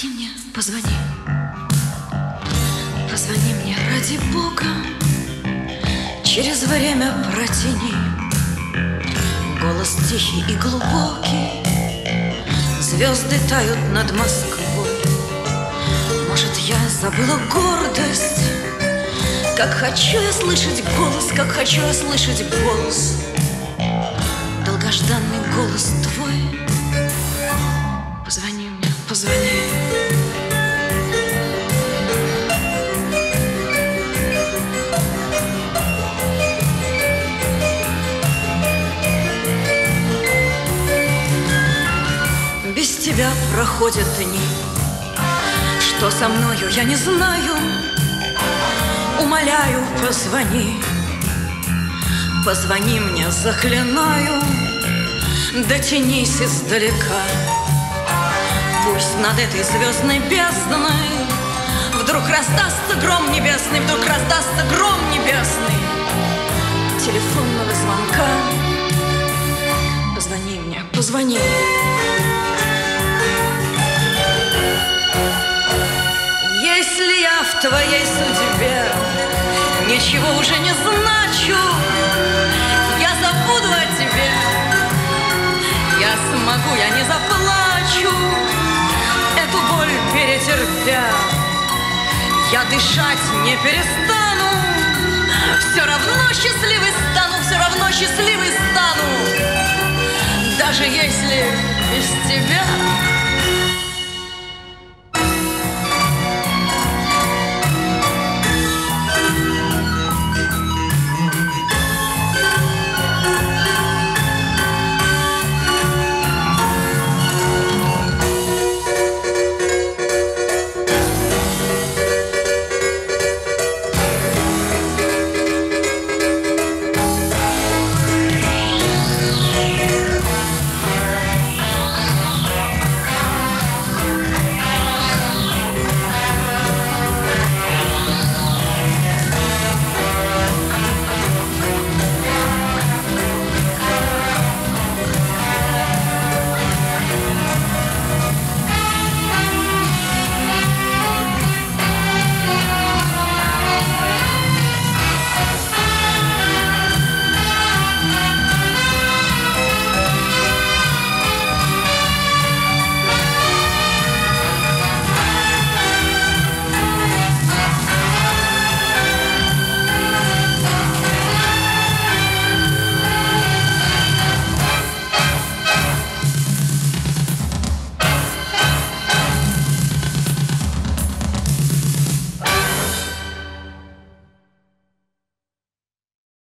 Позвони мне, позвони. Позвони мне, ради Бога. Через время протяни. Голос тихий и глубокий. Звезды тают над Москвой. Может, я забыла гордость? Как хочу я слышать голос, как хочу я слышать голос. Долгожданный голос твой. Позвони мне, позвони. Без тебя проходят дни. Что со мною, я не знаю. Умоляю, позвони. Позвони мне, заклинаю. Дотянись издалека. Пусть над этой звездной бездной вдруг раздастся гром небесный, вдруг раздастся гром небесный телефонного звонка. Позвони мне, позвони. Если я в твоей судьбе ничего уже не значу, я забуду о тебе. Я смогу, я не заплачу, эту боль перетерпя. Я дышать не перестану. Все равно счастливой стану, все равно счастливой стану. Даже если без тебя.